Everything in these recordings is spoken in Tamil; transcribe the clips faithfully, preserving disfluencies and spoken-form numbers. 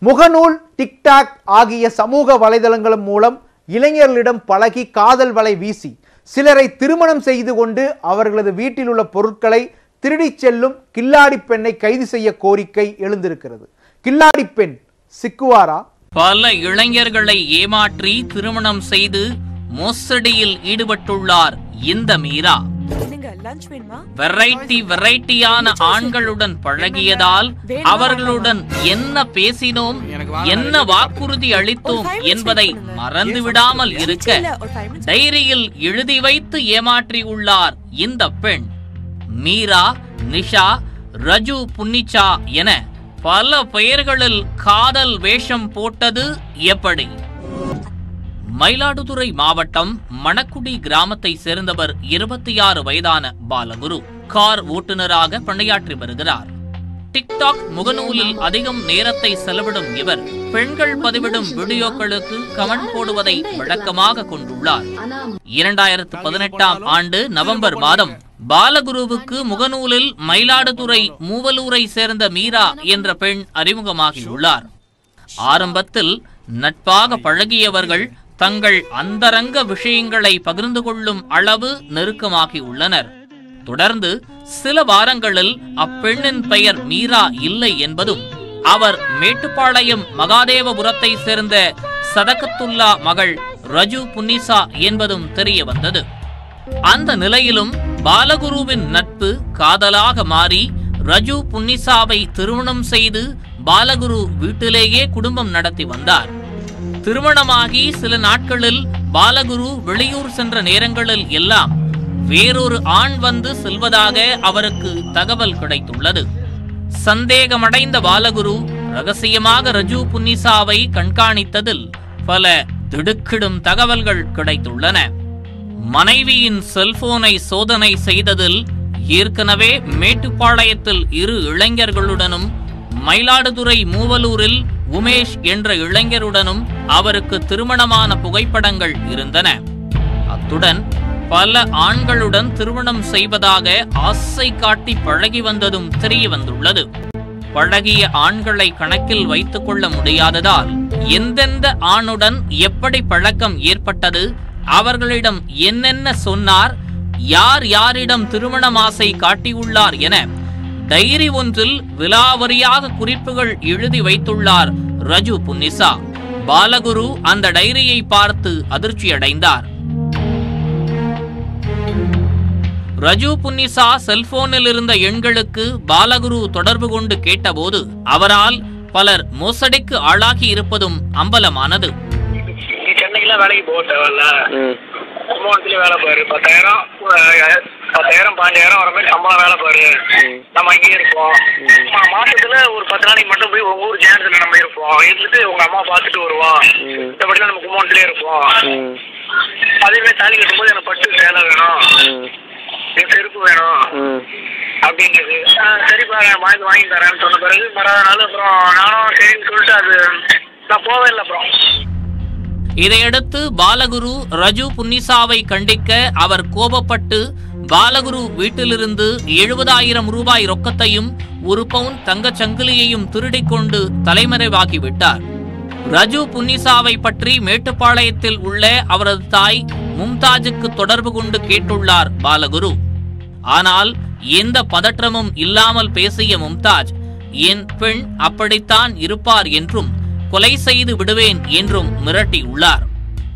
முகநூல், டிக்டாக் ஆகிய சமூக வலைதளங்கள் மூலம் இளைஞர்களிடம் பழகி காதல் வலை வீசி சிலரை திருமணம் செய்து கொண்டு அவர்களது வீட்டில் உள்ள பொருட்களை திருடி செல்லும் கில்லாடி பெண்ணை கைது செய்ய கோரிக்கை எழுந்திருக்கிறது. கில்லாடி பெண் சிக்குவாரா? பல இளைஞர்களை ஏமாற்றி திருமணம் செய்து மோசடியில் ஈடுபட்டுள்ளார் இந்த மீரா. வெரைட்டி வெரைட்டியான ஆண்களுடன் பழகியதால் அவர்களுடன் என்ன பேசினோம், என்ன வாக்குறுதி அளித்தோம் என்பதை மறந்துவிடாமல் இருக்க டைரியில் எழுதி வைத்து ஏமாற்றியுள்ளார் இந்த பெண். மீரா, நிஷா, ரஜு புன்னிச்சா என பல பெயர்களில் காதல் வேஷம் போட்டது எப்படி? மயிலாடுதுறை மாவட்டம் மணக்குடி கிராமத்தை சேர்ந்தவர் இருபத்தி ஆறு வயதான பாலகுரு. கார் ஓட்டுநராக பணியாற்றி வருகிறார். டிக்டாக், முகநூலில் அதிகம் நேரத்தை செலவிடும் இவர் பெண்கள் பதிவிடும் வீடியோக்களுக்கு கமெண்ட் போடுவதை வழக்கமாக கொண்டுள்ளார். இரண்டாயிரத்து பதினெட்டாம் ஆண்டு நவம்பர் மாதம் பாலகுருவுக்கு முகநூலில் மயிலாடுதுறை மூவலூரை சேர்ந்த மீரா என்ற பெண் அறிமுகமாகியுள்ளார். ஆரம்பத்தில் நட்பாக பழகியவர்கள் தங்கள் அந்தரங்க விஷயங்களை பகிர்ந்து கொள்ளும் அளவு நெருக்கமாகி உள்ளனர். தொடர்ந்து சில வாரங்களில் அப்பெண்ணின் பெயர் மீரா இல்லை என்பதும் அவர் மேட்டுப்பாளையம் மகாதேவபுரத்தை சேர்ந்த சதகத்துல்லா மகள் ரஜு புன்னிசா என்பதும் தெரிய வந்தது. அந்த நிலையிலும் பாலகுருவின் நட்பு காதலாக மாறி ரஜு புன்னிசாவை திருமணம் செய்து பாலகுரு வீட்டிலேயே குடும்பம் நடத்தி வந்தார். திருமணமாகி சில நாட்களில் பாலகுரு வெளியூர் சென்ற நேரங்களில் எல்லாம் வேறொரு ஆண் வந்து செல்வதாக அவருக்கு தகவல் கிடைத்துள்ளது. சந்தேகமடைந்த பாலகுரு ரகசியமாக ரஜு புன்னிசாவை கண்காணித்ததில் பல திடுக்கிடும் தகவல்கள் கிடைத்துள்ளன. மனைவியின் செல்போனை சோதனை செய்ததில் ஏற்கனவே மேட்டுப்பாளையத்தில் இரு இளைஞர்களுடனும் மயிலாடுதுறை மூவலூரில் உமேஷ் என்ற இளைஞருடனும் அவருக்கு திருமணமான புகைப்படங்கள் இருந்தன. அத்துடன் பல ஆண்களுடன் திருமணம் செய்வதாக ஆசை காட்டி பழகி வந்ததும் தெரிய வந்துள்ளது. பழகிய ஆண்களை கணக்கில் வைத்துக் கொள்ள முடியாததால் எந்தெந்த ஆணுடன் எப்படி பழக்கம் ஏற்பட்டது, அவர்களிடம் என்னென்ன சொன்னார், யார் யாரிடம் திருமணம் ஆசை காட்டியுள்ளார் என டைரி ஒன்றில் விலாவரியாக குறிப்புகள் எழுதி வைத்துள்ளார் ரஜு புன்னிசா. பாலகுரு அந்த டைரியை பார்த்து அதிர்ச்சியடைந்தார். ரஜு புன்னிசா செல்போனில் இருந்த எண்களுக்கு பாலகுரு தொடர்பு கொண்டு கேட்டபோது அவரால் பலர் மோசடிக்கு ஆளாகி இருப்பதும் அம்பலமானது. வேலை பாரு, பத்தாயிரம் பத்தாயிரம் பாஞ்சாயிரம் வர மாதிரி சம்பளம் வேலை பாரு, நம்ம அங்கேயே இருப்போம். மாசத்துல ஒரு பத்து நாளைக்கு மட்டும் போய் உங்க ஊர் ஜேனத்துல நம்ம இருப்போம், இருந்துட்டு உங்க அம்மா பாத்துட்டு வருவோம், மத்தபடிலாம் நம்ம கும்பகோணத்திலே இருப்போம். அதே மாதிரி தாலி கட்டும் போது எனக்கு பட்டு வேலை வேணும், எனக்கு செருப்பு வேணும் அப்படிங்கிறது. சரிப்பா வாங்கி வாங்கி தரேன்னு சொன்ன பிறகு மறாத நாள் அப்புறம் நானும் சரின்னு சொல்லிட்டு அது நான் போவே இல்லை. அப்புறம் இதையடுத்து பாலகுரு ரஜு புன்னிசாவை கண்டிக்க அவர் கோபப்பட்டு பாலகுரு வீட்டிலிருந்து எழுபதாயிரம் ரூபாய் ரொக்கத்தையும் ஒரு பவுன் தங்கச் சங்கிலியையும் திருடிக் கொண்டு தலைமறைவாகிவிட்டார். ரஜு புன்னிசாவை பற்றி மேட்டுப்பாளையத்தில் உள்ள அவரது தாய் மும்தாஜுக்கு தொடர்பு கொண்டு கேட்டுள்ளார் பாலகுரு. ஆனால் எந்த பதற்றமும் இல்லாமல் பேசிய மும்தாஜ், என் பெண் அப்படித்தான் இருப்பார் என்றும் கொலை செய்து விடுவேன் என்றும் மிரட்டியுள்ளார்.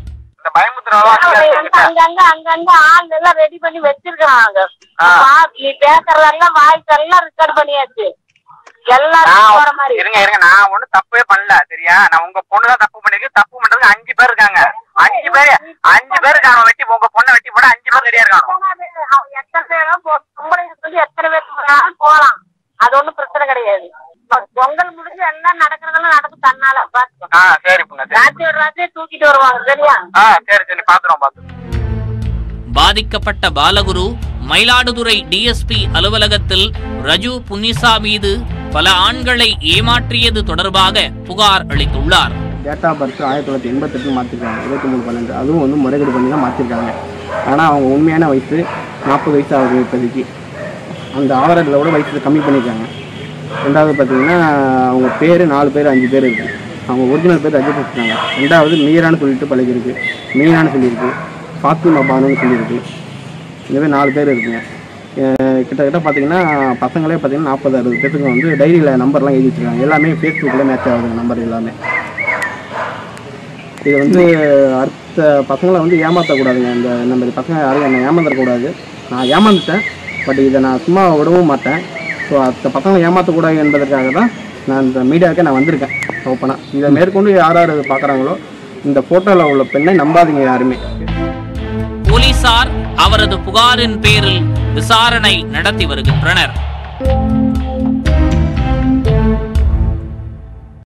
அங்கங்க அங்கங்க ஆள் எல்லாம் ரெடி பண்ணி வச்சிருக்காங்க. நீ பேசுறதெல்லாம் வாய்ஸ் எல்லாம் ரெக்கார்ட் பண்ணியாச்சு. எல்லாரும் இருங்க இருங்க நான் ஒண்ணும் தப்பே பண்ணல, சரியா? நான் உங்க பொண்ணுதான் தப்பு பண்ணிருக்கு. தப்பு பண்றதுக்கு அஞ்சு பேர் இருக்காங்க. அஞ்சு பேர் அஞ்சு பேர் இருக்காங்க. வெட்டி உங்க பொண்ணை வெட்டி போட அஞ்சு பேர் ரெடியா இருக்காங்க. எத்தனை பேரும் எத்தனை பேர் போலாம், அது ஒண்ணும் பிரச்சனை கிடையாது. பொங்கல் முடிஞ்சு எல்லாம் நடக்கிறதெல்லாம் நடக்கும் தன்னால. ராத்திரி ராத்திரி தூக்கிட்டு வருவாங்க, சரியா? சரி சரி பாத்துறோம் பாத்துறோம். பாதிக்கப்பட்ட பாலகுரு மயிலாடுதுறை டிஎஸ்பி அலுவலகத்தில் ரஜு புன்னிசா மீது பல ஆண்களை ஏமாற்றியது தொடர்பாக புகார் அளித்துள்ளார். டேட்டா பர்த் ஆயிரத்தி தொள்ளாயிரத்தி எண்பத்தி எட்டு மாற்றிருக்காங்க, இருபத்தி மூணு பன்னெண்டு. அதுவும் வந்து முறைகேடு பண்ணி தான் மாற்றிருக்காங்க. ஆனால் அவங்க உண்மையான வயசு நாற்பது வயசு ஆகுது இப்போதைக்கு. அந்த ஆவரேஜில் கூட வயசு கம்மி பண்ணியிருக்காங்க. ரெண்டாவது பார்த்தீங்கன்னா அவங்க பேர் நாலு பேர் அஞ்சு பேர் இருக்குது. அவங்க ஒரிஜினல் பேர் ரஜித் வச்சுருக்காங்க. ரெண்டாவது மீரான்னு சொல்லிட்டு பழகிருக்கு, மீனான்னு சொல்லியிருக்கு, ஃபாத்திமா பானுன்னு சொல்லியிருக்கு. இந்த மாதிரி நாலு பேர் இருக்குங்க. கிட்டத்தட்ட பார்த்தீங்கன்னா பசங்களே பார்த்தீங்கன்னா நாற்பது அறுபது பேருக்கு வந்து டைரியில் நம்பர்லாம் எழுதி வச்சுருக்காங்க. எல்லாமே ஃபேஸ்புக்கில் மேட்ச் ஆகுதுங்க நம்பர் எல்லாமே. இது வந்து அடுத்த பசங்களை வந்து ஏமாற்றக்கூடாதுங்க. இந்த இந்த மாதிரி பசங்க யாரும் என்னை ஏமாற்றக்கூடாது. நான் ஏமாந்துட்டேன், பட் இதை நான் சும்மா விடவும் மாட்டேன். ஸோ அடுத்த பசங்களை ஏமாற்றக்கூடாது என்பதற்காக தான் நான் இந்த மீடியாவுக்கே நான் வந்திருக்கேன் ஓப்பனாக. இதை மேற்கொண்டு யார் யார் பார்க்குறாங்களோ இந்த ஃபோட்டோவில் உள்ள பெண்ணை நம்பாதீங்க யாருமே. போலீசார் அவரது புகாரின் பேரில் விசாரணை நடத்தி வருகின்றனர்.